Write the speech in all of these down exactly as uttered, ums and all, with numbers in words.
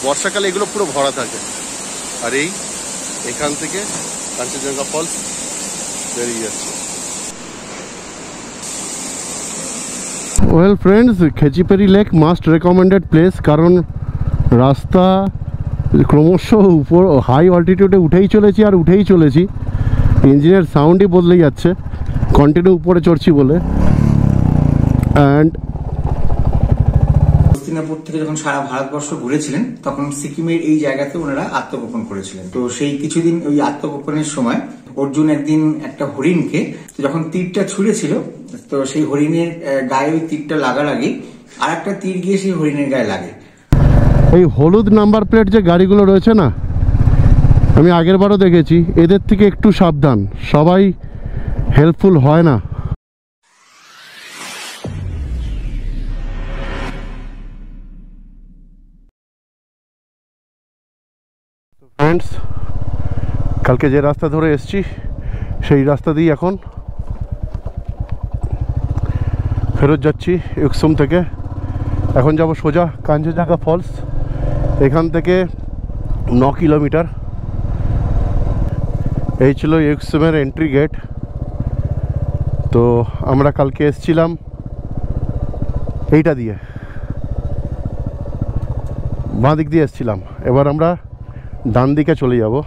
বর্ষাকালে এগুলো পুরো ভরা থাকে। আর এই এখান থেকে কাঞ্চনজঙ্ঘা ফলস বেরিয়ে যাচ্ছে। Well friends, Khecheopalri lake must recommended place, কারণ রাস্তা ক্রমশ উপর হাই অল্টিটিউডে উঠেই চলেছি আর উঠেই চলেছি। ইঞ্জিনের সাউন্ডই বদলে যাচ্ছে কন্টিনিউ উপরে চড়ছি বলে। অ্যান্ড হস্তিনাপুর থেকে যখন সারা ভারতবর্ষ ঘুরেছিলেন তখন সিকিমের এই জায়গাতে ওনারা আত্মগোপন করেছিলেন। তো সেই কিছুদিন ওই আত্মগোপনের সময় অর্জুন একদিন একটা হরিণকে যখন তীরটা ছুঁড়েছিল, তো সেই হরিণের গায়ে ওই তীরটা লাগার আগে আর একটা তীর গিয়ে সেই হরিণের গায়ে লাগে। এই হলুদ নাম্বার প্লেট যে গাড়িগুলো রয়েছে না, আমি আগের বারও দেখেছি, এদের থেকে একটু সাবধান, সবাই হেল্পফুল হয় না। ফ্রেন্ডস, কালকে যে রাস্তা ধরে এসছি সেই রাস্তা দিয়ে এখন ফেরত যাচ্ছি ইউকসুম থেকে। এখন যাব সোজা কাঞ্চনজঙ্ঘা ফলস। এখান থেকে ন কিলোমিটার। এই ছিল ইউকসুমের এন্ট্রি গেট। তো আমরা কালকে এসছিলাম এইটা দিয়ে, বাঁ দিক দিয়ে এসছিলাম, এবার আমরা ডান দিকে চলে যাব।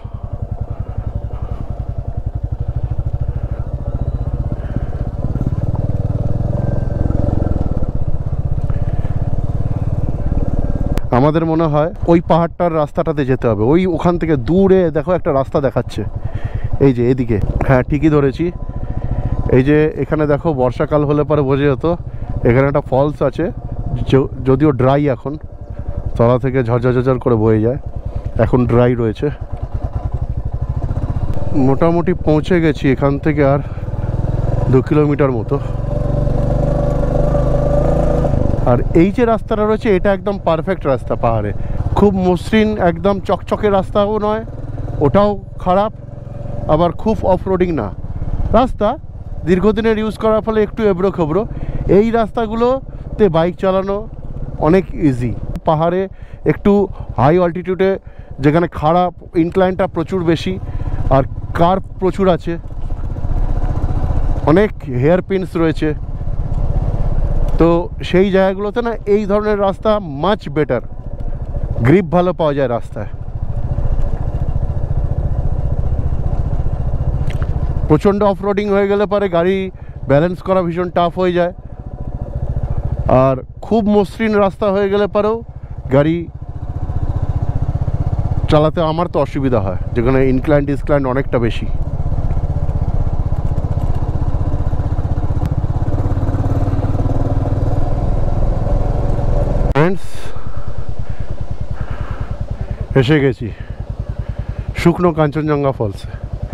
আমাদের মনে হয় ওই পাহাড়টার রাস্তাটাতে যেতে হবে। ওই ওখান থেকে দূরে দেখো একটা রাস্তা দেখাচ্ছে, এই যে এদিকে। হ্যাঁ, ঠিকই ধরেছি। এই যে এখানে দেখো, বর্ষাকাল হলে পরে বোঝা যেত এখানে একটা ফলস আছে, যদিও ড্রাই এখন, তলা থেকে ঝরঝর ঝরঝর করে বয়ে যায়, এখন ড্রাই রয়েছে। মোটামুটি পৌঁছে গেছি এখান থেকে আর দু কিলোমিটার মতো। আর এই যে রাস্তাটা রয়েছে এটা একদম পারফেক্ট রাস্তা পাহাড়ে, খুব মসৃণ, একদম চকচকে রাস্তাও নয়, ওটাও খারাপ, আবার খুব অফ রোডিং না রাস্তা। দীর্ঘদিনের ইউজ করার ফলে একটু এবড়ো খেবড়ো। এই রাস্তাগুলোতে বাইক চালানো অনেক ইজি। পাহাড়ে একটু হাই অল্টিটিউডে যেখানে খারাপ, ইনক্লাইনটা প্রচুর বেশি আর কার্ভ প্রচুর আছে, অনেক হেয়ার পিনস রয়েছে। তো সেই জায়গাগুলোতে না এই ধরনের রাস্তা মাচ বেটার, গ্রিপ ভালো পাওয়া যায় রাস্তায়। প্রচণ্ড অফ রোডিং হয়ে গেলে পরে গাড়ি ব্যালেন্স করা ভীষণ টাফ হয়ে যায়। আর খুব মসৃণ রাস্তা হয়ে গেলে পরেও গাড়ি চালাতে আমার তো অসুবিধা হয়, যেখানে ইনক্লাইন ডিসক্লাইন অনেকটা বেশি। ফ্রেন্ডস, এসে গেছি শুকনো কাঞ্চনজঙ্ঘা ফলসে।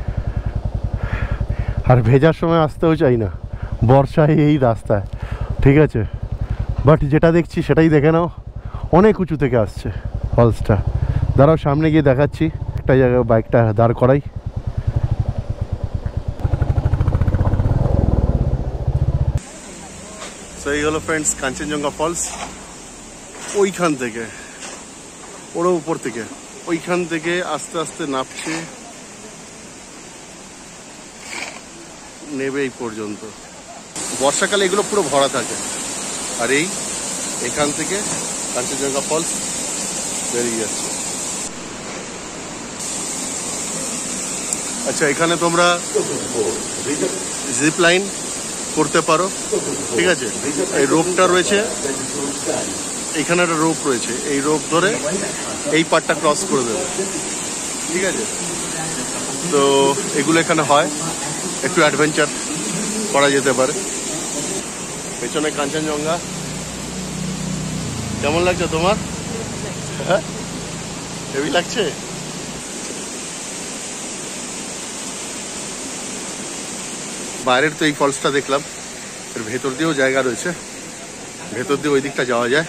আর ভেজার সময় আসতেও চাই না, বর্ষায় এই রাস্তায়, ঠিক আছে। বাট যেটা দেখছি সেটাই দেখে নাও, অনেক উঁচু থেকে আসছে ফলসটা। দাঁড়াও, সামনে গিয়ে দেখাচ্ছি, একটা জায়গায় বাইকটা দাঁড় করাই। তো এই হলো ফ্রেন্ডস কাঞ্চনজঙ্ঘা ফলস। ওইখান থেকে, ওর উপর থেকে, ওইখান থেকে আস্তে আস্তে নামছে, নেবে এই পর্যন্ত। বর্ষাকালে এগুলো পুরো ভরা থাকে। আর এই এখান থেকে কাঞ্চনজঙ্ঘা ফলস বেরিয়ে যাচ্ছে। আচ্ছা, এখানে তোমরা জিপ লাইন করতে পারো, ঠিক আছে। এই রোপটা রয়েছে, এখানে একটা রোপ রয়েছে, এই রোপ ধরে এই পার্টটা ক্রস করে দেবে, ঠিক আছে। তো এগুলো এখানে হয়, একটু অ্যাডভেঞ্চার করা যেতে পারে। পেছনে কাঞ্চনজঙ্ঘা। কেমন লাগছে তোমার? হ্যাঁ, হেভি লাগছে। বাইরের তো এই ফলসটা দেখলাম, এর ভেতর দিয়েও জায়গা রয়েছে, ভেতর দিয়ে ওই দিকটা যাওয়া যায়।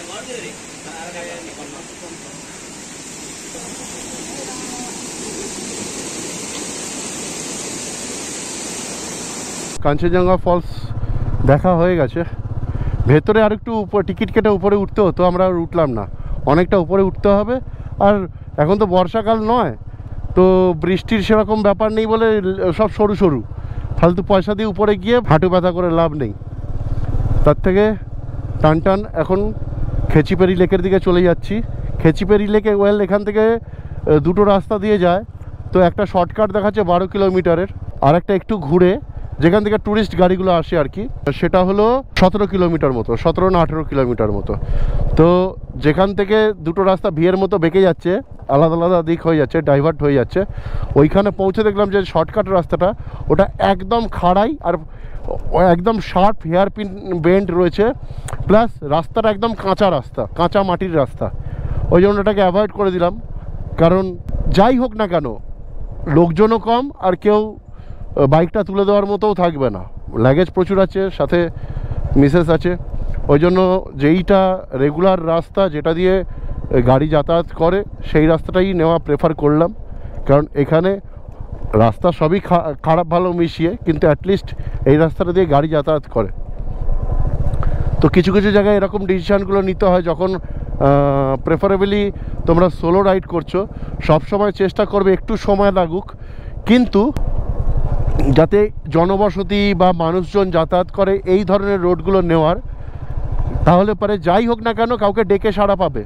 কাঞ্চনজঙ্ঘা ফলস দেখা হয়ে গেছে। ভেতরে আর একটু উপর টিকিট কেটে উপরে উঠতে হতো, আমরা আর উঠলাম না। অনেকটা উপরে উঠতে হবে, আর এখন তো বর্ষাকাল নয়, তো বৃষ্টির সেরকম ব্যাপার নেই বলে সব সরু সরু, ফালতু পয়সা দিয়ে উপরে গিয়ে হাঁটু ব্যথা করে লাভ নেই। তার থেকে টান টান এখন খেচিপেরি লেকের দিকে চলে যাচ্ছি। খেচিপেরি লেকে ওয়েল এখান থেকে দুটো রাস্তা দিয়ে যায়, তো একটা শর্টকাট দেখাচ্ছে বারো কিলোমিটারের, আর একটা একটু ঘুরে যেখান থেকে ট্যুরিস্ট গাড়িগুলো আসে আর কি, সেটা হলো সতেরো কিলোমিটার মতো, সতেরো না আঠেরো কিলোমিটার মতো। তো যেখান থেকে দুটো রাস্তা ভিড়ের মতো বেঁকে যাচ্ছে, আলাদা আলাদা দিক হয়ে যাচ্ছে, ডাইভার্ট হয়ে যাচ্ছে, ওইখানে পৌঁছে দেখলাম যে শর্টকাট রাস্তাটা ওটা একদম খাড়াই আর একদম শার্প হেয়ার পিন বেন্ড রয়েছে, প্লাস রাস্তাটা একদম কাঁচা রাস্তা, কাঁচা মাটির রাস্তা। ওই জন্য ওটাকে অ্যাভয়েড করে দিলাম, কারণ যাই হোক না কেন লোকজনও কম আর কেউ বাইকটা তুলে দেওয়ার মতোও থাকবে না, লাগেজ প্রচুর আছে, সাথে মিসেস আছে। ওই জন্য যেইটা রেগুলার রাস্তা যেটা দিয়ে গাড়ি যাতায়াত করে সেই রাস্তাটাই নেওয়া প্রেফার করলাম, কারণ এখানে রাস্তা সবই খারাপ ভালো মিশিয়ে, কিন্তু অ্যাটলিস্ট এই রাস্তাটা দিয়ে গাড়ি যাতায়াত করে। তো কিছু কিছু জায়গায় এরকম ডিসিশানগুলো নিতে হয় যখন প্রেফারেবলি তোমরা সোলো রাইড করছো, সব সময় চেষ্টা করবে একটু সময় লাগুক কিন্তু যাতে জনবসতি বা মানুষজন যাতায়াত করে এই ধরনের রোডগুলো নেওয়ার, তাহলে পরে যাই হোক না কেন কাউকে ডেকে সাড়া পাবে।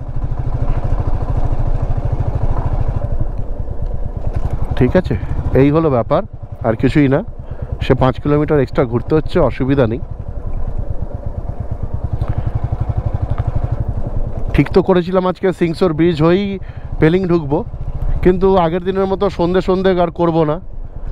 ঠিক আছে, এই হলো ব্যাপার, আর কিছুই না। সে পাঁচ কিলোমিটার এক্সট্রা ঘুরতে হচ্ছে, অসুবিধা নেই। ঠিক তো করেছিলাম আজকে সিংসোর ব্রিজ হয়েই পেলিং ঢুকবো, কিন্তু আগের দিনের মতো সন্ধে সন্ধে আর করবো না,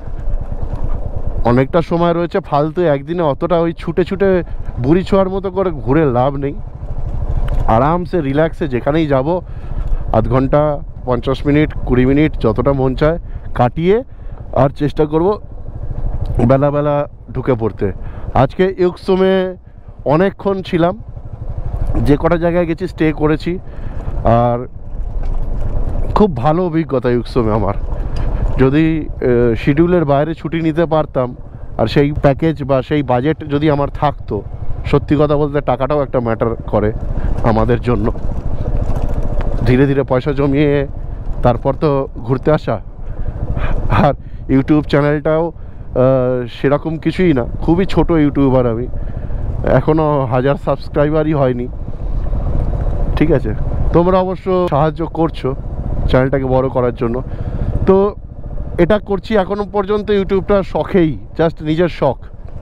অনেকটা সময় রয়েছে ফালতু একদিনে অতটা ওই ছুটে ছুটে বুড়ি ছোঁয়ার মতো করে ঘুরে লাভ নেই। আরামসে রিল্যাক্সে যেখানেই যাব আধ ঘন্টা পঞ্চাশ মিনিট কুড়ি মিনিট যতটা মন চায় কাটিয়ে আর চেষ্টা করব বেলাবেলা ঢুকে পড়তে। আজকে ইউকসোমে অনেকক্ষণ ছিলাম, যে কটা জায়গায় গেছি স্টে করেছি, আর খুব ভালো অভিজ্ঞতা ইউকসোমে আমার। যদি শিডিউলের বাইরে ছুটি নিতে পারতাম আর সেই প্যাকেজ বা সেই বাজেট যদি আমার থাকতো, সত্যি কথা বলতে টাকাটাও একটা ম্যাটার করে আমাদের জন্য। ধীরে ধীরে পয়সা জমিয়ে তারপর তো ঘুরতে আসা। আর ইউটিউব চ্যানেলটাও সেরকম কিছুই না, খুবই ছোট ইউটিউবার আমি, এখনও হাজার সাবস্ক্রাইবারই হয়নি। ঠিক আছে, তোমরা অবশ্য সাহায্য করছো চ্যানেলটাকে বড় করার জন্য, তো এটা করছি এখনো পর্যন্ত ইউটিউবটা শখেই, জাস্ট নিজের শখ।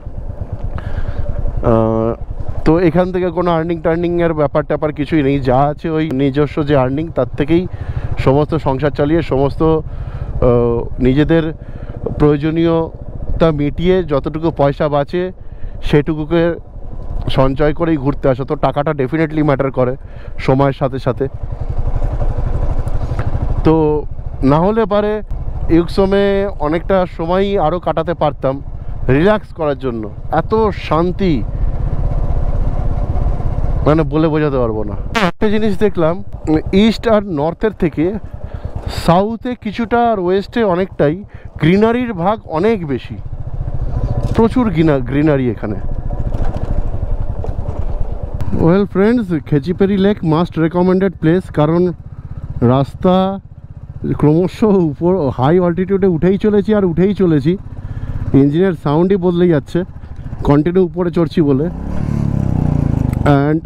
তো এখান থেকে কোনো আর্নিং টার্নিংয়ের ব্যাপার ট্যাপার কিছুই নেই, যা আছে ওই নিজস্ব যে আর্নিং তার থেকেই সমস্ত সংসার চালিয়ে সমস্ত নিজেদের প্রয়োজনীয়তা মিটিয়ে যতটুকু পয়সা বাঁচে সেটুকুকে সঞ্চয় করেই ঘুরতে আসা। তো টাকাটা ডেফিনেটলি ম্যাটার করে সময়ের সাথে সাথে। তো না হলে পারে ইউকসোমে অনেকটা সময়ই আরও কাটাতে পারতাম রিল্যাক্স করার জন্য, এত শান্তি মানে বলে বোঝাতে পারবো না। একটা জিনিস দেখলাম, ইস্ট আর নর্থের থেকে সাউথে কিছুটা আর ওয়েস্টে অনেকটাই গ্রিনারির ভাগ অনেক বেশি, প্রচুর গ্রিনারি এখানে। Well friends, Khecheopalri lake must recommended place, কারণ রাস্তা ক্রমশ উপর হাই অল্টিটিউডে উঠেই চলেছি আর উঠেই চলেছি, ইঞ্জিনের সাউন্ডই বদলে যাচ্ছে কন্টিনিউ উপরে চড়ছি বলে। অ্যান্ড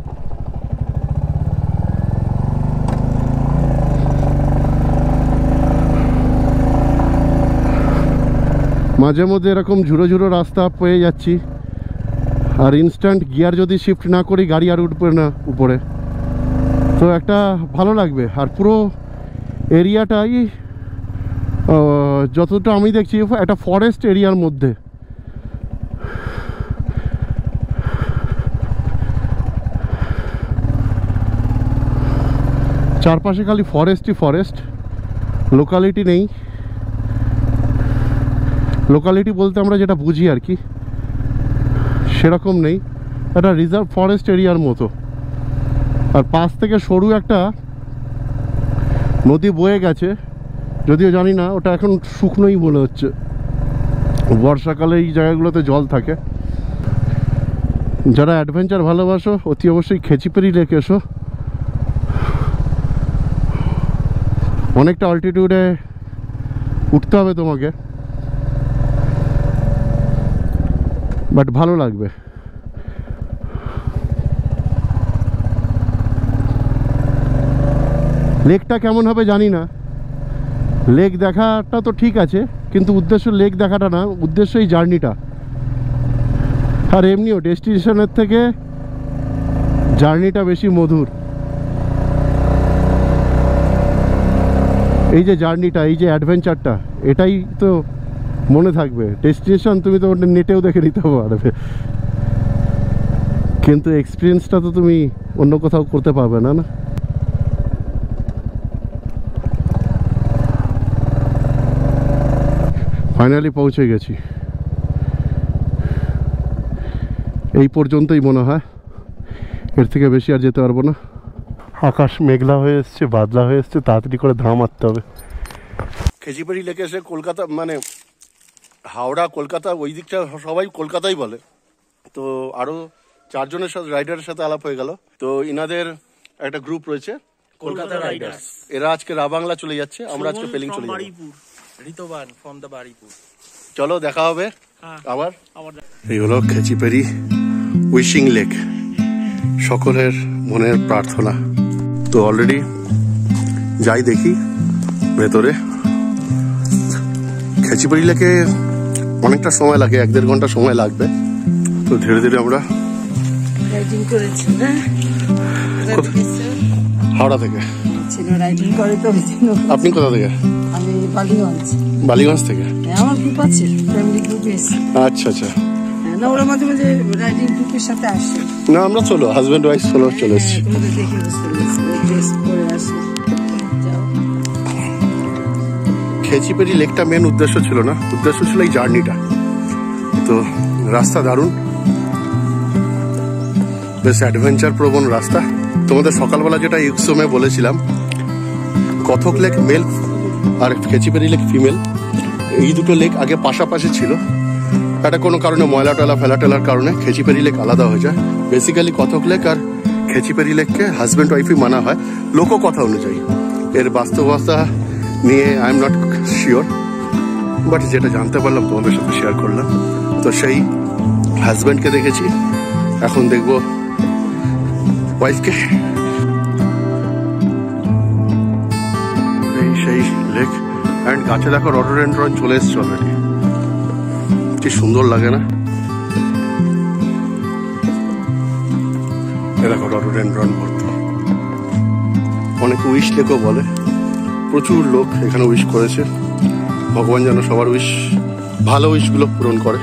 মাঝে মধ্যে এরকম ঝুড়ো ঝুড়ো রাস্তা পেয়ে যাচ্ছি, আর ইনস্ট্যান্ট গিয়ার যদি শিফট না করি গাড়ি আর উঠবে না উপরে, তো একটা ভালো লাগবে। আর পুরো এরিয়াটাই যতটা আমি দেখছি একটা ফরেস্ট এরিয়ার মধ্যে। চারপাশে খালি ফরেস্টই ফরেস্ট, লোকালিটি নেই। লোকালিটি বলতে আমরা যেটা বুঝি আর কি সেরকম নেই, একটা রিজার্ভ ফরেস্ট এরিয়ার মতো। আর পাশ থেকে সরু একটা নদী বয়ে গেছে, যদিও জানি না ওটা এখন শুকনোই বলে হচ্ছে, বর্ষাকালে এই জায়গাগুলোতে জল থাকে। যারা অ্যাডভেঞ্চার ভালোবাসো অতি অবশ্যই খেচিপেরি লেক এসো, অনেকটা অল্টিটিউডে উঠতে হবে তোমাকে, বাট ভালো লাগবে। লেকটা কেমন হবে জানি না, লেক দেখাটা তো ঠিক আছে, কিন্তু উদ্দেশ্য লেক দেখাটা না, উদ্দেশ্য এই জার্নিটা। আর এমনিও ডেস্টিনেশনের থেকে জার্নিটা বেশি মধুর। এই যে জার্নিটা, এই যে অ্যাডভেঞ্চারটা, এটাই তো মনে থাকবে। ডেস্টিনেশন তুমি তো নেটেও দেখে নিতে পারবে, কিন্তু এক্সপিরিয়েন্সটা তো তুমি অন্য কোথাও করতে পারবে না না। ফাইনালি পৌঁছে গেছি, এই পর্যন্তই মনে হয়, এর থেকে বেশি আর যেতে পারবো না। আকাশ মেঘলা হয়ে এসছে, বাদলা হয়ে এসছে, তাড়াতাড়ি করে ধাম মারতে হবে। খেচিবাড়ি লেকে এসে কলকাতা মানে হাওড়া কলকাতা ওই দিকটা সবাই কলকাতাই বলে। তো আরও চারজনের সাথে রাইডারের সাথে আলাপ হয়ে গেল। তো ইনাদের একটা গ্রুপ রয়েছে কলকাতা রাইডার্স, এরা আজকে রাবাংলা চলে যাচ্ছে, আমরা আজকে পেলিং চলে যাবো। Ritaban from the Baripur. চলো দেখা হবে আবার। এই হলো খেচিপেরি উইশিং লেক, সকলের মনের প্রার্থনা। তো অলরেডি যাই দেখি ভেতরে। খেচিপেরি লেকে অনেকটা সময় লাগে, এক দেড় ঘন্টা সময় লাগবে। তো ধীরে ধীরে আমরা রাইডিং করেছি না, হাওড়া থেকে। রাইডিং করে তো। আপনি কোথা থেকে? আমি বালিগঞ্জ। বালিগঞ্জ থেকে? আমার গ্রুপ আছে, ফ্যামিলি গ্রুপ এসে। আচ্ছা আচ্ছা। না ওরা মাঝে মাঝে রাইডিং গ্রুপের সাথে আসে। না আমরা চলো হাজব্যান্ড ওয়াইফ চলো চলে এসেছি। তোমাদের দেখে বুঝতে পেরেছি, টেস্ট করে আসি। খেচিপেরি লেকটা মেন উদ্দেশ্য ছিল না, উদ্দেশ্য ছিল এই জার্নিটা। তো রাস্তা দারুণ, বেশ অ্যাডভেঞ্চার প্রবণ রাস্তা। তোমাদের সকালবেলা যেটা ইউকসমে বলেছিলাম, কথক লেক মেল আর খেচিপেরি লেক ফিমেল, এই দুটো লেক আগে পাশাপাশি ছিল। এটা কোনো কারণে ময়লা টয়লা ফেলা টেলার কারণে খেচিপেরি লেক আলাদা হয়ে যায়। বেসিক্যালি কথক লেক আর খেচিপেরি লেককে হাজব্যান্ড ওয়াইফই মানা হয় লোককথা অনুযায়ী। এর বাস্তবতা নিয়ে I am not sure, but যেটা জানতে পারলাম তোমাদের সাথে শেয়ার করলাম। তো সেই হাজব্যান্ডকে দেখেছি, এখন দেখবো ওয়াইফকে। এই সেই লেক, অ্যান্ড গাছে দেখো রডোডেন্ড্রন চলে এসছে অলরেডি, কি সুন্দর লাগে না? এ দেখো রডোডেন্ড্রন ভর্তি। অনেকে উইশ লেকও বলে, প্রচুর লোক এখানে উইশ করেছে। ভগবান যেন সবার উইশ, ভালো উইশগুলো পূরণ করে।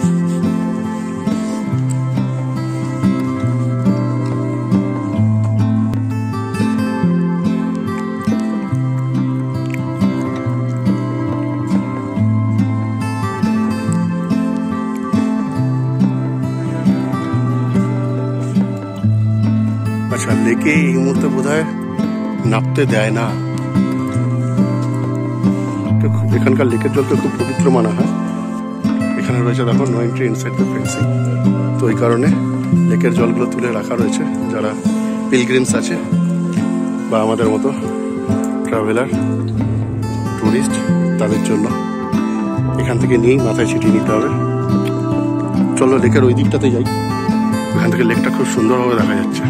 আচ্ছা, লেকে এই মুহূর্তে বোধহয় নামতে দেয় না। এখানকার লেকের জলটা খুব পবিত্র মানা হয়। এখানে রয়েছে দেখো no entry inside the fencing. তো এই কারণে লেকের জলগুলো তুলে রাখা রয়েছে যারা পিলগ্রিমস আছে বা আমাদের মতো ট্রাভেলার টুরিস্ট, তাদের জন্য এখান থেকে নিয়েই মাথায় ছিটিয়ে নিতে হবে। চলো লেকের ওই দিকটাতে যাই, এখান থেকে লেকটা খুব সুন্দরভাবে দেখা যাচ্ছে।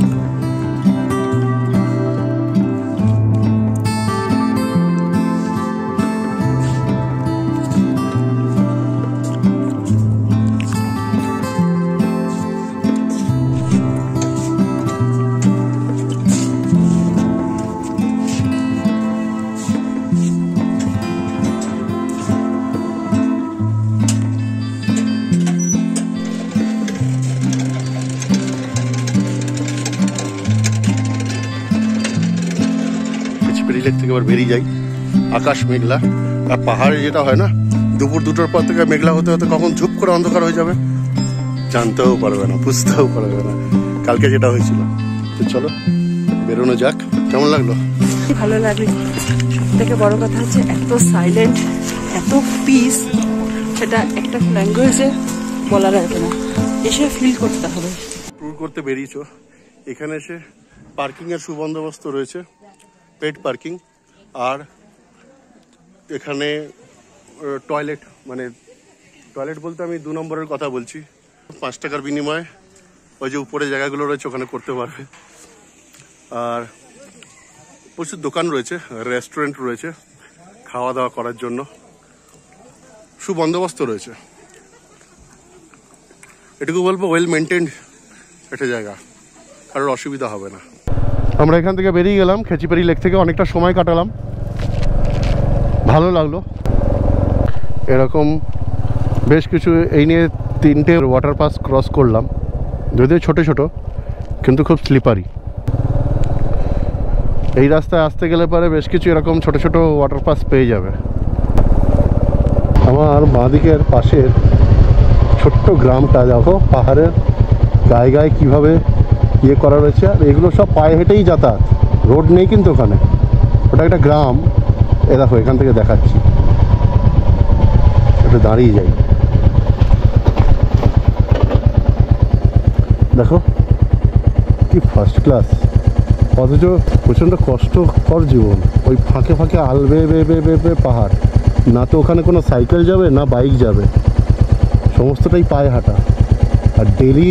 লেক থেকে আবার বেরিয়ে যাই। আকাশ মেঘলা, আর পাহাড়ে যেটা হয় না, দুপুর দুটোর পর থেকে মেঘলা হতে হতে কখন ঝুপ করে অন্ধকার হয়ে যাবে জানতেও পারবে না, বুঝতেও পারবে না। কালকে যেটা হয়েছিল। তো চলো বেরোনো যাক। কেমন লাগলো? ভালো লাগলো। সবথেকে বড় কথা হচ্ছে এত সাইলেন্ট, এত পিস, সেটা একটা ল্যাঙ্গুয়েজে বলা যাবে না, এসে ফিল করতে হবে। ট্যুর করতে বেরিয়েছো, এখানে এসে পার্কিং এর সুবন্দোবস্ত রয়েছে, পেড পার্কিং। আর এখানে টয়লেট, মানে টয়লেট বলতে আমি দু নম্বরের কথা বলছি, পাঁচ টাকার বিনিময়ে ওই যে উপরে জায়গাগুলো রয়েছে ওখানে করতে পারবে। আর প্রচুর দোকান রয়েছে, রেস্টুরেন্ট রয়েছে খাওয়া দাওয়া করার জন্য, সুবন্দোবস্ত রয়েছে। এটুকু বলবো ওয়েল মেনটেন্ড একটা জায়গা, কারোর অসুবিধা হবে না। আমরা এখান থেকে বেরিয়ে গেলাম খেচিপাড়ি লেক থেকে, অনেকটা সময় কাটালাম, ভালো লাগলো। এরকম বেশ কিছু এই নিয়ে তিনটে ওয়াটার পাস ক্রস করলাম, যদিও ছোট ছোট কিন্তু খুব স্লিপারি। এই রাস্তায় আসতে গেলে পরে বেশ কিছু এরকম ছোট ছোট ওয়াটার পাস পেয়ে যাবে। আমার বাঁদিকের পাশের ছোট্ট গ্রামটা দেখো, পাহাড়ের গায়ে গায়ে কীভাবে ইয়ে করা রয়েছে, আর এগুলো সব পায়ে হেঁটেই যাতায়াত, রোড নেই কিন্তু ওখানে। ওটা একটা গ্রাম, এ দেখো এখান থেকে দেখাচ্ছি, একটু দাঁড়িয়ে যাই, দেখো কি ফার্স্ট ক্লাস, অথচ প্রচণ্ড কষ্টকর জীবন। ওই ফাঁকে ফাঁকে আলবে বে বে বে বে পাহাড়, না তো ওখানে কোনো সাইকেল যাবে না বাইক যাবে, সমস্তটাই পায়ে হাঁটা। আর ডেলি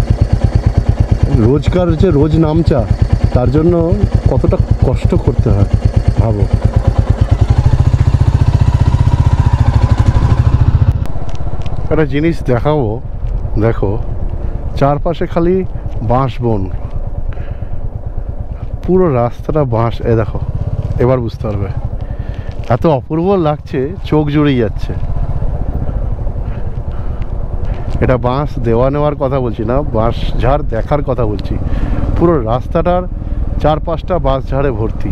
রোজকার যে রোজ নামচা, তার জন্য কতটা কষ্ট করতে হয় ভাবো। একটা জিনিস দেখাবো, দেখো চারপাশে খালি বাঁশ বন, পুরো রাস্তাটা বাঁশ। এ দেখো, এবার বুঝতে পারবে, এত অপূর্ব লাগছে, চোখ জুড়িয়ে যাচ্ছে। এটা বাঁশ দেওয়া নেওয়ার কথা বলছি না, বাঁশ ঝাড় দেখার কথা বলছি। পুরো রাস্তাটার চারপাশটা বাঁশ ঝাড়ে ভর্তি।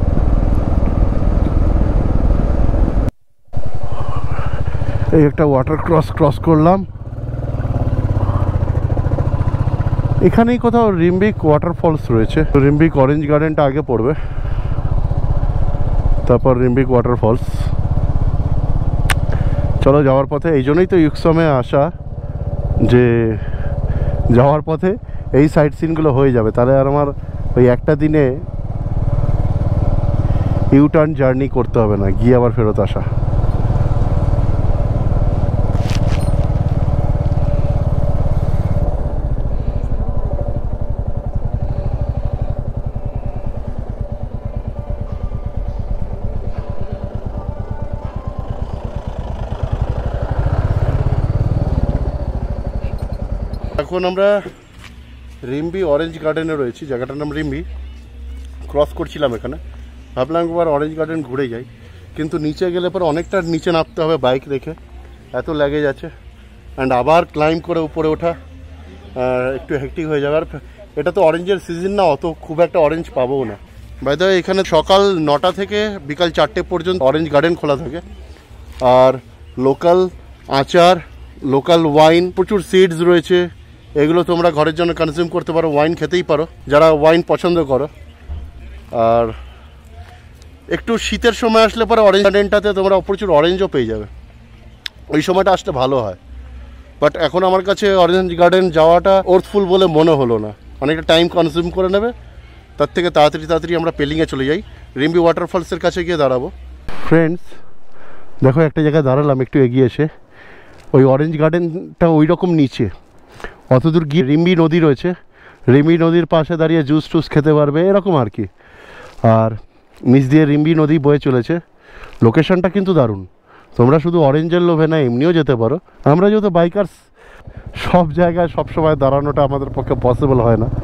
এই একটা ওয়াটার ক্রস ক্রস করলাম, এখানেই কোথাও রিম্বিক ওয়াটারফলস রয়েছে। রিম্বিক অরেঞ্জ গার্ডেনটা আগে পড়বে, তারপর রিম্বিক ওয়াটারফলস। চলো যাওয়ার পথে, এই জন্যই তো ইউকসমে আসা, যে যাওয়ার পথে এই সাইট সিনগুলো হয়ে যাবে, তাহলে আর আমার ওই একটা দিনে ইউটার্ন জার্নি করতে হবে না, গিয়ে আবার ফেরত আসা। এখন আমরা রিম্বি অরেঞ্জ গার্ডেনে রয়েছি, জায়গাটার নাম রিম্বি। ক্রস করছিলাম এখানে, ভাবলাম একবার অরেঞ্জ গার্ডেন ঘুরে যাই, কিন্তু নিচে গেলে পরে অনেকটা নিচে নামতে হবে বাইক রেখে, এত লেগে যাচ্ছে। অ্যান্ড আবার ক্লাইম্ব করে উপরে ওঠা একটু হেক্টিক হয়ে যাবে। আর এটা তো অরেঞ্জের সিজন না, অত খুব একটা অরেঞ্জ পাবো না। বাই দ্য ওয়ে, এখানে সকাল নটা থেকে বিকাল চারটে পর্যন্ত অরেঞ্জ গার্ডেন খোলা থাকে। আর লোকাল আচার, লোকাল ওয়াইন, প্রচুর সিডস রয়েছে, এগুলো তোমরা ঘরের জন্য কনজিউম করতে পারো, ওয়াইন খেতেই পারো যারা ওয়াইন পছন্দ করো। আর একটু শীতের সময় আসলে পরে অরেঞ্জ গার্ডেনটাতে তোমরা প্রচুর অরেঞ্জও পেয়ে যাবে, ওই সময়টা আসলে ভালো হয়। বাট এখন আমার কাছে অরেঞ্জ গার্ডেন যাওয়াটা অর্থফুল বলে মনে হলো না, অনেকটা টাইম কনজিউম করে নেবে। তার থেকে তাড়াতাড়ি তাড়াতাড়ি আমরা পেলিংয়ে চলে যাই, রিম্বি ওয়াটারফলসের কাছে গিয়ে দাঁড়াবো। ফ্রেন্ডস দেখো, একটা জায়গায় দাঁড়ালাম একটু এগিয়ে এসে, ওই অরেঞ্জ গার্ডেনটা ওই রকম নিচে, অতদূর গিয়ে রিম্বি নদী রয়েছে, রিম্বি নদীর পাশে দাঁড়িয়ে জুস টুস খেতে পারবে, এরকম আর কি। আর নিচ দিয়ে রিম্বি নদী বয়ে চলেছে। লোকেশনটা কিন্তু দারুণ, তোমরা শুধু অরেঞ্জের লোভে না এমনিও যেতে পারো। আমরা যেহেতু বাইকার্স, সব জায়গায় সবসময় দাঁড়ানোটা আমাদের পক্ষে পসিবল হয় না,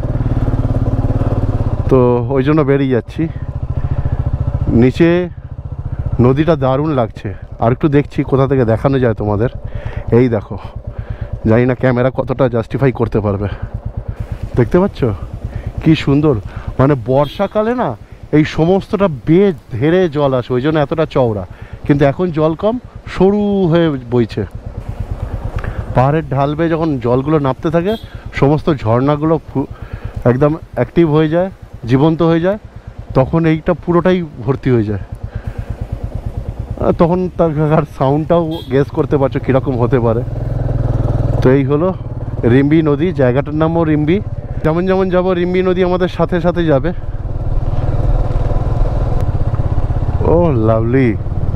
তো ওই জন্য বেরিয়ে যাচ্ছি। নিচে নদীটা দারুণ লাগছে, আর একটু দেখছি কোথা থেকে দেখানো যায় তোমাদের। এই দেখো, জানি না ক্যামেরা কতটা জাস্টিফাই করতে পারবে, দেখতে পাচ্ছ কি সুন্দর। মানে বর্ষাকালে না এই সমস্তটা বেয়ে ধেরে জল আসে, ওই জন্য এতটা চওড়া, কিন্তু এখন জল কম, সরু হয়ে বইছে। পাহাড়ের ঢাল বেয়ে যখন জলগুলো নামতে থাকে, সমস্ত ঝর্ণাগুলো একদম অ্যাক্টিভ হয়ে যায়, জীবন্ত হয়ে যায়, তখন এইটা পুরোটাই ভর্তি হয়ে যায়। তখন তার সাউন্ডটাও গেস করতে পারছো কীরকম হতে পারে। তো এই হলো রিম্বি নদী, জায়গাটার নামও রিম্বি। যেমন যেমন যাবো রিম্বি নদী আমাদের সাথে সাথে যাবে। Oh lovely.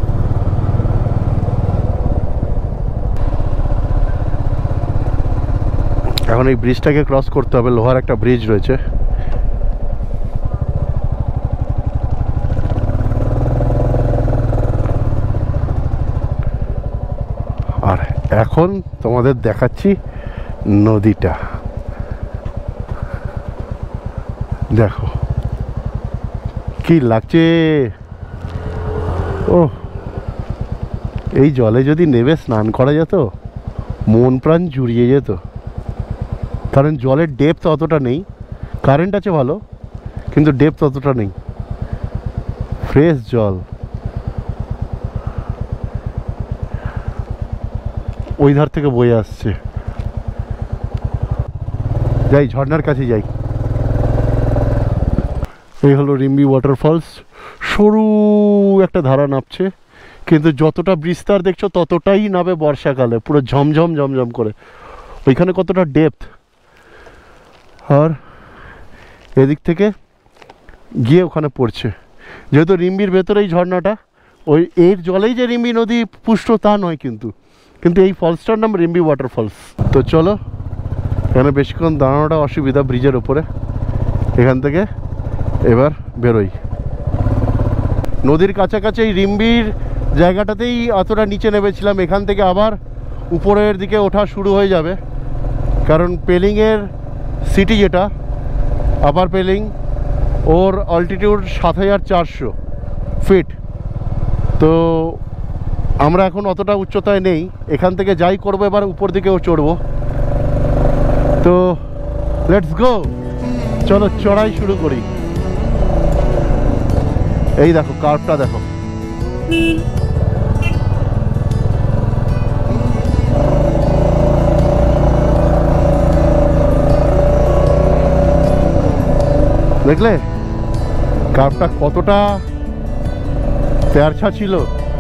এখন এই ব্রিজটাকে ক্রস করতে হবে, লোহার একটা ব্রিজ রয়েছে। আর এখন তোমাদের দেখাচ্ছি নদীটা, দেখো কি লাগছে। ও এই জলে যদি নেমে স্নান করা যেত মন প্রাণ জুড়িয়ে যেত, কারণ জলের ডেপথ অতটা নেই। কারেন্ট আছে ভালো, কিন্তু ডেপথ অতটা নেই। ফ্রেশ জল, ওই ধার থেকে বয়ে আসছে। যাই ঝর্ণার কাছে যাই। এই হলো রিম্বি ওয়াটারফলস। সরু একটা ধারা নামছে, কিন্তু যতটা বিস্তার দেখছো ততটাই নামে বর্ষাকালে, পুরো ঝমঝম ঝমঝম করে। ওইখানে কতটা ডেপথ, আর এদিক থেকে গিয়ে ওখানে পড়ছে। যেহেতু রিম্বির ভেতরেই ঝর্ণাটা, ওই এর জলেই যে রিম্বি নদী পুষ্ট তা নয়, কিন্তু কিন্তু এই ফলসটার নাম রিম্বি ওয়াটারফলস। তো চলো, এখানে বেশিক্ষণ দাঁড়ানোটা অসুবিধা ব্রিজের ওপরে। এখান থেকে এবার বেরোই। নদীর কাছাকাছি এই রিম্বির জায়গাটাতেই অতটা নিচে নেমেছিলাম। এখান থেকে আবার উপরের দিকে ওঠা শুরু হয়ে যাবে, কারণ পেলিংয়ের সিটি যেটা আপার পেলিং, ওর অল্টিটিউড সাত হাজার চারশো ফিট। তো আমরা এখন অতটা উচ্চতায় নেই, এখান থেকে যাই করবো এবার উপর দিকেও চড়বো। তো লেটস গো, চলো চড়াই শুরু করি। এই দেখো কার্ভটা দেখো, দেখলে কার্ভটা কতটা তেরছা ছিল।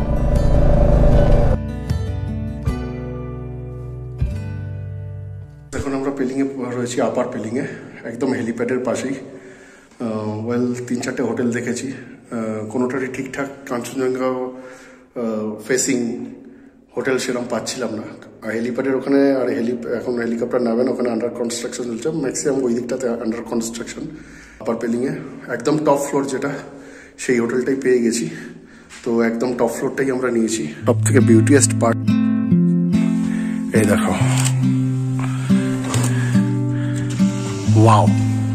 এখন আমরা পেলিংয়ে রয়েছি, আপার পেলিংয়ে, একদম হেলিপ্যাডের পাশেই। ওয়েল তিন চারটে হোটেল দেখেছি, কোনোটারই ঠিকঠাক কাঞ্চনজঙ্ঘা ফেসিং হোটেল সেরকম পাচ্ছিলাম না। আর হেলিপ্যাডের ওখানে, আর হেলি এখন হেলিকপ্টার নামেন, ওখানে আন্ডার কনস্ট্রাকশন চলছে, ম্যাক্সিমাম ওই দিকটাতে আন্ডার কনস্ট্রাকশন। আপার পেলিংয়ে একদম টপ ফ্লোর যেটা, সেই হোটেলটাই পেয়ে গেছি। তো একদম টপ ফ্লোরটাই আমরা নিয়েছি, সব থেকে বিউটিয়েস্ট পার্ট। এই দেখো, ওয়াও,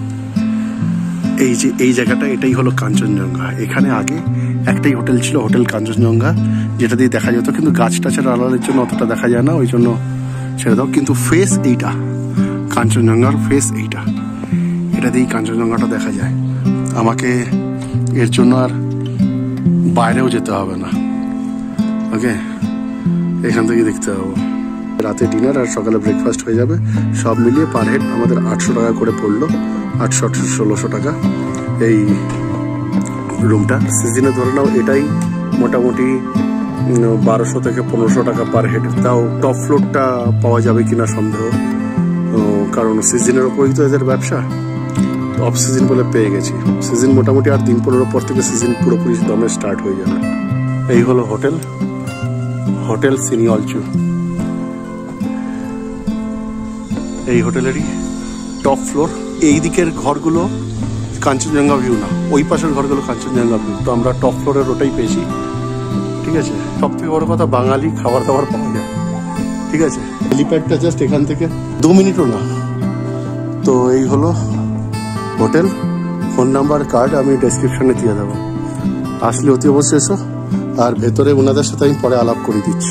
এই যে এই জায়গাটা, এটাই হলো কাঞ্চনজঙ্ঘা। এখানে আগে একটাই হোটেল ছিল, হোটেল কাঞ্চনজঙ্ঘা, যেটা দিয়ে দেখা যেত, কিন্তু গাছ টাছের আড়ালের জন্য অতটা দেখা যায় না, ওই জন্য ছেড়ে দাও। কিন্তু ফেস এইটা, কাঞ্চনজঙ্ঘার ফেস এইটা, এটা দিয়েই কাঞ্চনজঙ্ঘাটা দেখা যায়। আমাকে এর জন্য আর বাইরেও যেতে হবে না, ওকে, এখান থেকে দেখতে হবে। রাতে ডিনার আর সকালে ব্রেকফাস্ট হয়ে যাবে। সব মিলিয়ে পার হেড আমাদের আটশো টাকা করে পড়লো, আটশো আটশো ষোলোশো টাকা এই রুমটা। সিজনে ধরে নাও এটাই মোটামুটি বারোশো থেকে পনেরোশো টাকা পার হেড। তাও টপ ফ্লোরটা পাওয়া যাবে কিনা সন্দেহ, কারণ সিজনের ওপরই তো এদের ব্যবসা। অফ সিজন বলে পেয়ে গেছি, সিজন মোটামুটি আর দিন পনেরো পর থেকে সিজন পুরোপুরি দমে স্টার্ট হয়ে যাবে। এই হলো হোটেল, হোটেল সিনিয়লচু। এই হোটেলেরই টপ ফ্লোর। এই দিকের ঘরগুলো কাঞ্চনজঙ্ঘা ভিউ না, ওই পাশের ঘরগুলো কাঞ্চনজঙ্ঘা ভিউ। তো আমরা টপ ফ্লোরের ওটাই পেয়েছি, ঠিক আছে। সব থেকে বড় কথা, বাঙালি খাবার দাবার পাওয়া যায়, ঠিক আছে। হেলিপ্যাডটা জাস্ট এখান থেকে দু মিনিটও না। তো এই হলো হোটেল। ফোন নাম্বার, কার্ড আমি ডেসক্রিপশনে দিয়ে দেবো, আসলে অতি অবশ্যই এসো। আর ভেতরে ওনাদের সাথে আমি পরে আলাপ করে দিচ্ছি।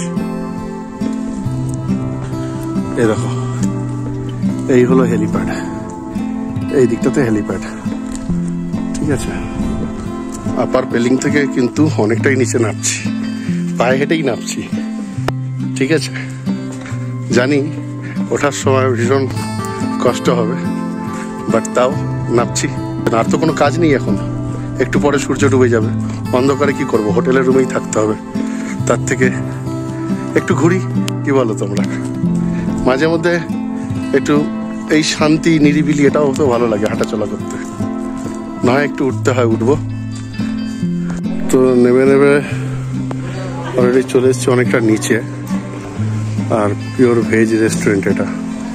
এই দেখো, এই হলো হেলিপ্যাড, এই দিকটাতে হেলিপ্যাড, ঠিক আছে। আপার পেলিং থেকে কিন্তু অনেকটাই নিচে নামছি, পায়ে হেঁটেই নামছি, ঠিক আছে। জানি ওঠার সময় ভীষণ কষ্ট হবে, বাট তাও নামছি। আর তো কোনো কাজ নেই এখন, একটু পরে সূর্য ডুবে যাবে, অন্ধকারে কি করব, হোটেলের রুমেই থাকতে হবে। তার থেকে একটু ঘুরি, কি বলো তোমরা? মাঝে মধ্যে একটু এই শান্তি নিরিবিলি, এটাও তো ভালো লাগে হাঁটাচলা করতে। না একটু উঠতে হয়, উঠবো। তো তো নেমে নেমে অলরেডি চলে এসেছি অনেকটা নিচে, আর পিওর ভেজ রেস্টুরেন্ট এটা,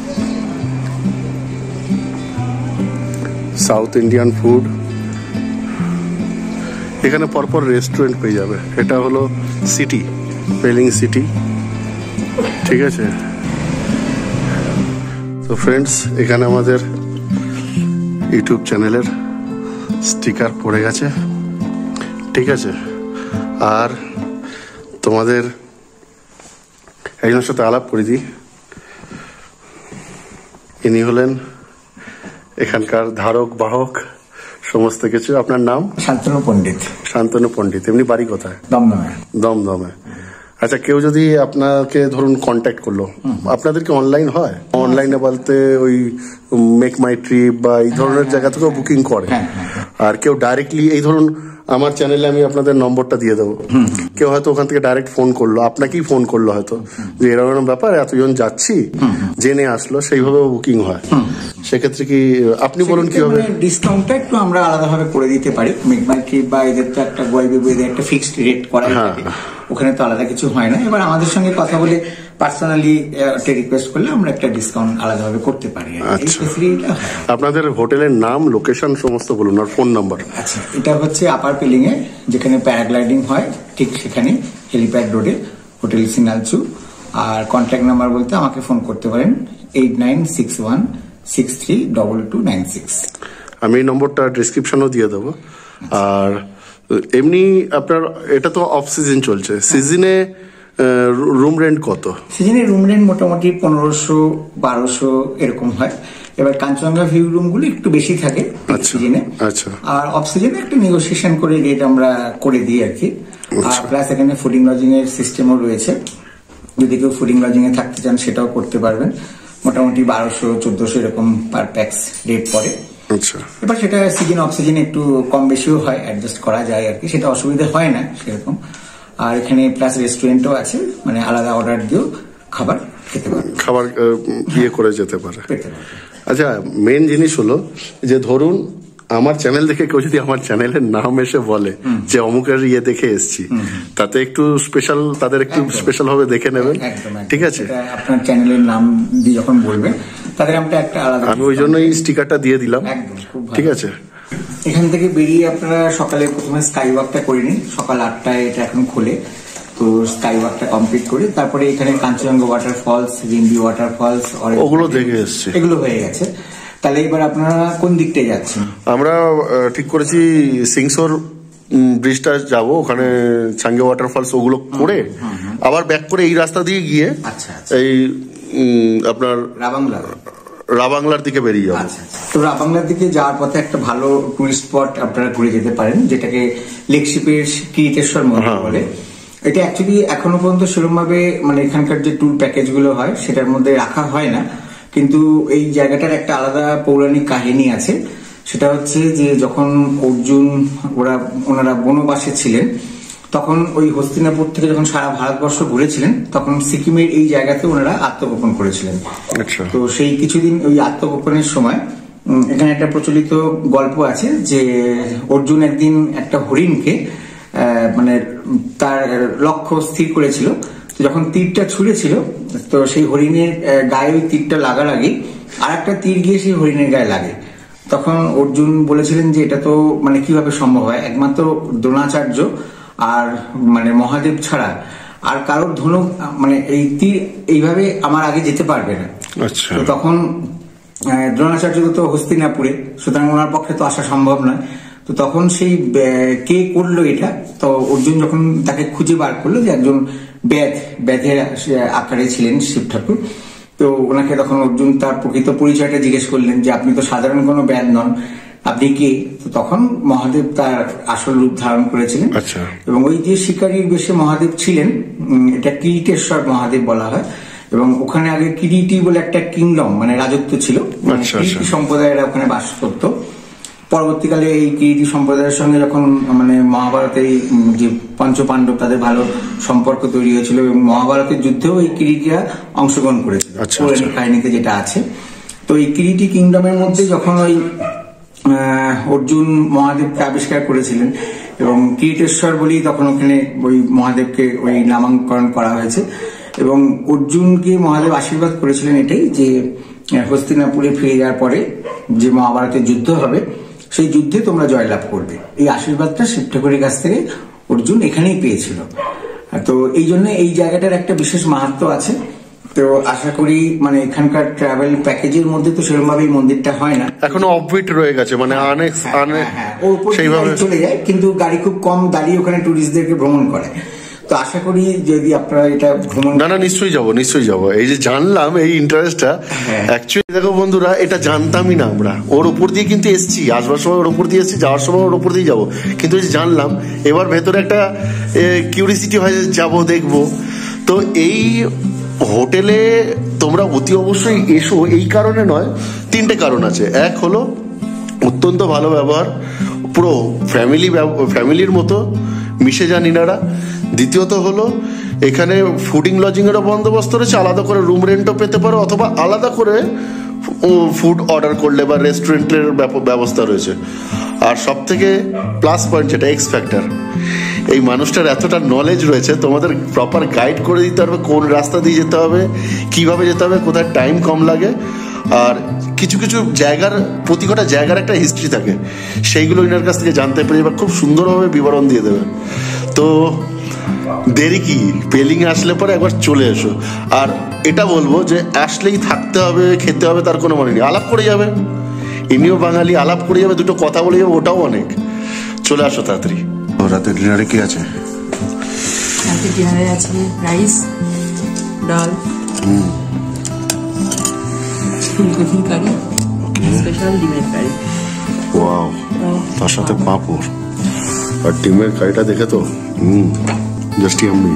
সাউথ ইন্ডিয়ান ফুড। এখানে পরপর রেস্টুরেন্ট পেয়ে যাবে। এটা হলো সিটি, পেলিং সিটি, ঠিক আছে। তো ফ্রেন্ডস, এখানে আমাদের ইউটিউব চ্যানেলের স্টিকার পড়ে গেছে, ঠিক আছে। আর তোমাদের একজনের সাথে আলাপ করে দিই। ইনি হলেন এখানকার ধারক বাহক সমস্ত কিছু। আপনার নাম? শান্তনু পণ্ডিত। শান্তনু পণ্ডিত। এমনি বাড়ি কোথায়? দমদমে। দমদমে। আচ্ছা, কেউ যদি আপনাকে ধরুন কন্ট্যাক্ট করলো, আপনাদেরকে অনলাইন হয়? অনলাইনে বলতে ওই মেক মাই ট্রিপ বা এই ধরনের জায়গা থেকেও বুকিং করে। আর কেউ ডাইরেক্টলি, এই ধরুন আমার চ্যানেলে আমি আপনাদের নম্বরটা দিয়ে দেবো, কেউ হয়তো ওখান থেকে ডাইরেক্ট ফোন করলো, আপনাকেই ফোন করলো হয়তো, যে এরকম ব্যাপার, এতজন যাচ্ছি, জেনে আসলো, সেইভাবেও বুকিং হয়। সেক্ষেত্রে কি আপনি বলুন কিভাবে ডিসকাউন্টটা একটু আমরা আলাদাভাবে করে দিতে পারি। মেক মাই ট্রিপ বা এদের তো একটা গোয়াইবে একটা ফিক্সড রেট করা থাকে, ওখানে তো আলাদা কিছু হয় না। এবার আমাদের সঙ্গে কথা বলে পার্সোনালি একটা রিকোয়েস্ট করলে আমরা একটা ডিসকাউন্ট আলাদাভাবে করতে পারি। আপনাদের হোটেলের নাম, লোকেশন সমস্ত বলুন, আর ফোন নাম্বার। আচ্ছা, এটা হচ্ছে আপার পেলিং এ, যেখানে প্যারাগ্লাইডিং হয় ঠিক সেখানে, হেলিপ্যাড রোডে, হোটেল সিনালচু। আর কন্ট্যাক্ট নাম্বার বলতে আমাকে ফোন করতে পারেন eight nine six one six three double two nine six. আমি এই নম্বরটা ডিসক্রিপশনও দিয়ে দেবো। আর এমনি আপনার এটা তো অফ সিজন চলছে, সিজনে রুম রেন্ট কত? সিজনে রুম রেন্ট মোটামুটি পনেরোশো বারোশো এরকম হয়। এবার কাঞ্চনজঙ্ঘা ভিউ রুম গুলো একটু বেশি থাকে সিজনে। আচ্ছা। আর অফ সিজনে একটু নেগোসিয়েশন করে রেট আমরা করে দিই আর কি। আর প্লাস এখানে ফুডিং লজিং এর সিস্টেমও রয়েছে, যদি কেউ ফুডিং লজিং এ থাকতে চান সেটাও করতে পারবেন। মোটামুটি বারোশো চোদ্দশো এরকম পার প্যাক্স রেট পড়ে। আচ্ছা। এবার সেটা সিজন অফ সিজনে একটু কম বেশিও হয়, অ্যাডজাস্ট করা যায় আর কি, সেটা অসুবিধা হয় না সেরকম। আর এখানে প্লাস রেস্টুরেন্টও আছে, মানে আলাদা অর্ডার দিয়েও খাবার খেতে পারে, খাবার ইয়ে করে যেতে পারে। আচ্ছা, মেন জিনিস হলো যে ধরুন আমার চ্যানেল দেখে কেউ যদি আমার চ্যানেলের নাম এসে বলে যে অমুকের ইয়ে দেখে এসছি, তাতে একটু স্পেশাল, তাদের একটু স্পেশাল ভাবে দেখে নেবেন, ঠিক আছে? আপনার চ্যানেলের নাম দিয়ে যখন বলবে তাদের আমরা একটা আলাদা, আমি ওই জন্যই স্টিকারটা দিয়ে দিলাম, ঠিক আছে? এখান থেকে বেরিয়ে আপনারা সকালে প্রথমে স্কাই ওয়াকটা করে নিন, সকাল আটটায় এটা এখন খোলে, তো স্কাই ওয়াকটা কমপ্লিট করে তারপরে এখানে কাঞ্চনজঙ্ঘা ওয়াটারফলস, জিন্দি ওয়াটারফলস, ওগুলো দেখে এসছি, এগুলো হয়ে গেছে। তাহলে এবার আপনারা কোন দিকটায় যাচ্ছেন? আমরা ঠিক করেছি সিংসোর ব্রিজটা যাব, ওখানে চাঙ্গে ওয়াটারফলস ওগুলো করে আবার ব্যাক করে এই রাস্তা দিয়ে গিয়ে এই আপনার রাবাংলা রাবাংলার দিকে বেরিয়ে যাবো। তো রাবাংলার দিকে যাওয়ার পথে একটা ভালো টুরিস্ট স্পট আপনারা ঘুরে যেতে পারেন, যেটাকে লেকশিপের কিরিটেশ্বর মন্দির বলে। এটা অ্যাকচুয়ালি এখনো পর্যন্ত সেরকম ভাবে মানে এখানকার যে ট্যুর প্যাকেজ গুলো হয় সেটার মধ্যে রাখা হয় না, কিন্তু এই জায়গাটার একটা আলাদা পৌরাণিক কাহিনী আছে। সেটা হচ্ছে যে যখন অর্জুন ওরা ওনারা বনবাসে ছিলেন, তখন ওই হস্তিনাপুর থেকে যখন সারা ভারতবর্ষ ঘুরেছিলেন, তখন সিকিমের এই জায়গাতে ওনারা আত্মগোপন করেছিলেন। তো সেই কিছুদিন ওই আত্মগোপনের সময় এখানে একটা প্রচলিত গল্প আছে যে অর্জুন একদিন একটা হরিণকে মানে তার লক্ষ্য স্থির করেছিল, তো যখন তীরটা ছুঁড়েছিল তো সেই হরিণের গায়ে ওই তীরটা লাগার আগে আর একটা তীর গিয়ে সেই হরিণের গায়ে লাগে। তখন অর্জুন বলেছিলেন যে এটা তো মানে কিভাবে সম্ভব হয়, একমাত্র দ্রোণাচার্য আর মানে মহাদেব ছাড়া আর কারোর ধনুক মানে এই তীর এইভাবে আমার আগে যেতে পারবে না। তো তখন দ্রোণাচার্য তো হস্তিনাপুরে, সুতরাং ওনার পক্ষে তো আসা সম্ভব নয়। তো তখন সেই কে করলো এটা, তো অর্জুন যখন তাকে খুঁজে বার করলো যে একজন ব্যাধ, ব্যাধের আকারে ছিলেন শিব ঠাকুর, তো ওনাকে তখন অর্জুন তার প্রকৃত পরিচয়টা জিজ্ঞেস করলেন যে আপনি তো সাধারণ কোনো ব্যাধ নন, আপনি কে? তো তখন মহাদেব তার আসল রূপ ধারণ করেছিলেন। এবং ওই যে শিকারীর বেশে মহাদেব ছিলেন, এটা কিরিটেশ্বর মহাদেব বলা হয়। এবং ওখানে আগে কিরিটি বলে একটা কিংডম মানে রাজত্ব ছিল, কিরিটি সম্প্রদায়েরা ওখানে বাস করতো। পরবর্তীকালে এই কিরিটি সম্প্রদায়ের সঙ্গে যখন মানে মহাভারতের যে পঞ্চপাণ্ডব তাদের ভালো সম্পর্ক তৈরি হয়েছিল এবং মহাভারতের যুদ্ধেও এই কিরিটিরা অংশগ্রহণ করেছিল, পৌরাণিক কাহিনীতে যেটা আছে। তো এই কিরিটি কিংডমের মধ্যে যখন ওই অর্জুন মহাদেবকে আবিষ্কার করেছিলেন এবং কিরিটেশ্বর বলেই তখন ওখানে ওই মহাদেবকে ওই নামাঙ্করণ করা হয়েছে। এবং অর্জুনকে মহাদেব আশীর্বাদ করেছিলেন এটাই যে হস্তিনাপুরে ফিরে যাওয়ার পরে যে মহাভারতের যুদ্ধ হবে সেই যুদ্ধে তোমরা জয়লাভ করবে, এই আশীর্বাদটা শিব ঠাকুরের কাছ থেকে অর্জুন এখানেই পেয়েছিল। তো এই জন্য এই জায়গাটার একটা বিশেষ মাহাত্ম্য আছে। তো আশা করি মানে এখানকার ট্রাভেল প্যাকেজের মধ্যে তো সেরকম ভাবে এই মন্দিরটা হয় না, এখনো অফবিট রয়ে গেছে, মানে অনেক সেইভাবে চলে যায়, কিন্তু গাড়ি খুব কম দাঁড়িয়ে ওখানে টুরিস্টদেরকে ভ্রমণ করে। তো আশা করি যদি আপনারা এটা ভ্রমণ, না না নিশ্চয়ই যাবো নিশ্চয়ই যাবো। এই যে জানলাম এই ইন্টারেস্টটা, অ্যাকচুয়ালি দেখো বন্ধুরা এটা জানতামই না আমরা, ওর উপর দিয়ে কিন্তু এসছি, আসবার সময় ওর উপর দিয়ে এসছি, যাওয়ার সময় ওর উপর দিয়ে যাবো, কিন্তু এই যে জানলাম এবার ভেতরে একটা কিউরিসিটি হয় যে যাবো দেখবো। তো এই হোটেলে তোমরা অতি অবশ্যই এসো, এই কারণে নয়, তিনটে কারণ আছে। এক হলো অত্যন্ত ভালো ব্যবহার, পুরো ফ্যামিলি ফ্যামিলির মতো মিশে যান ইনারা। দ্বিতীয়ত হলো এখানে ফুডিং লজিং এরও বন্দোবস্ত রয়েছে, আলাদা করে রুম রেন্টও পেতে পারো, অথবা আলাদা করে ফুড অর্ডার করলে বা রেস্টুরেন্টের ব্যবস্থা রয়েছে। আর সব থেকে প্লাস পয়েন্ট যেটা এক্স ফ্যাক্টর, এই মানুষটার এতটা নলেজ রয়েছে, তোমাদের প্রপার গাইড করে দিতে পারবে কোন রাস্তা দিয়ে যেতে হবে, কিভাবে যেতে হবে, কোথায় টাইম কম লাগে। আর কিছু কিছু জায়গার, প্রতি কটা জায়গার একটা হিস্ট্রি থাকে, সেইগুলো এনার কাছ থেকে জানতে পেরে বা খুব সুন্দরভাবে বিবরণ দিয়ে দেবে। তো দেরি কি, পেলিং এ আসলে পরে একবার চলে এসো। আর এটা বলবো যে আসলেই থাকতে হবে খেতে হবে তার কোনো মানে নেই, আলাপ করে যাবে, ইনিও বাঙালি, আলাপ করে যাবে, দুটো কথা বলে যাবে, ওটাও অনেক। চলে আসো তাড়াতাড়ি। রাতের ডিনারে কি আছে? রাতের ডিনারে আছে রাইস, ডাল, ফুলকপি কারি, স্পেশাল ডিমের কারি। ওয়াও, তার সাথে পাঁপড় আর ডিমের কারিটা দেখে তো হুম জাস্ট ইয়াম্মি।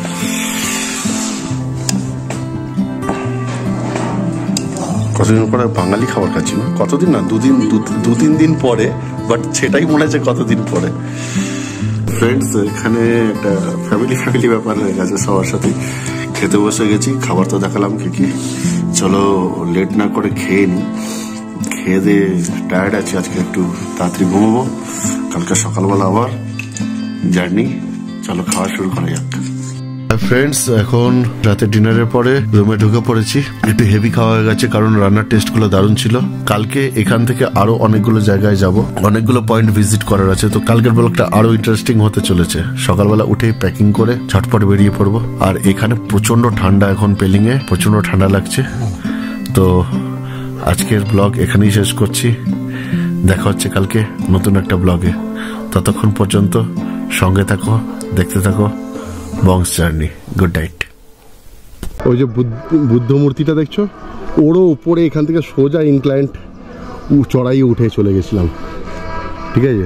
কতদিন পরে বাঙালি খাবার খাচ্ছি না, কতদিন না দুদিন দু তিন দিন পরে, বাট সেটাই মনে হচ্ছে কতদিন পরে। ফ্রেন্ডস, এখানে একটা ফ্যামিলি ফ্যামিলি ব্যাপার হয়ে গেছে, সবার সাথে খেতে বসে গেছি। খাবার তো দেখালাম কি কি, চলো লেট না করে খেয়ে নি। খেয়ে দিয়ে টায়ার্ড আছি, আজকে একটু তাড়াতাড়ি ঘুমাবো, কালকে সকালবেলা আবার জার্নি। চলো খাওয়া শুরু করা যাক। ফ্রেন্ডস, এখন রাতে ডিনারের পরে রুমে ঢুকে পড়েছি। একটু হেভি খাওয়া হয়ে গেছে কারণ রান্নার টেস্ট গুলো দারুণ ছিল। কালকে এখান থেকে আরো অনেকগুলো জায়গায় যাব, অনেকগুলো পয়েন্ট ভিজিট করার আছে। তো কালকের ব্লগটা আরো ইন্টারেস্টিং হতে চলেছে। সকালবেলা উঠেই প্যাকিং করে ঝটপট বেরিয়ে পড়বো। আর এখানে প্রচন্ড ঠান্ডা, এখন পেলিং এ প্রচন্ড ঠান্ডা লাগছে। তো আজকের ব্লগ এখানেই শেষ করছি, দেখা হচ্ছে কালকে নতুন একটা ব্লগে। ততক্ষণ পর্যন্ত সঙ্গে থাকো, দেখতে থাকো বংশ জার্নি। Good night. ওই যে বুদ্ধ মূর্তিটা দেখছো, ওরও উপরে এখান থেকে সোজা ইনক্লাইন্ট চড়াই উঠে চলে গেছিলাম। ঠিক আছে,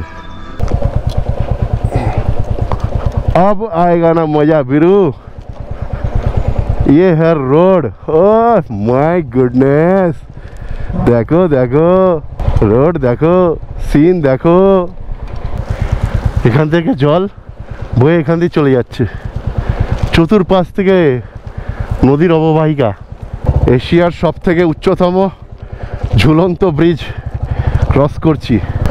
अब आएगा ना मजा बिरू। ये है रोड, ओह माय गुडनेस, देखो देखो रोड, देखो সিন, দেখো এখান থেকে জল বয়ে এখান দিয়ে চলে যাচ্ছে, চতুর্পাশ থেকে নদীর অববাহিকা। এশিয়ার সব থেকে উচ্চতম ঝুলন্ত ব্রিজ ক্রস করছি।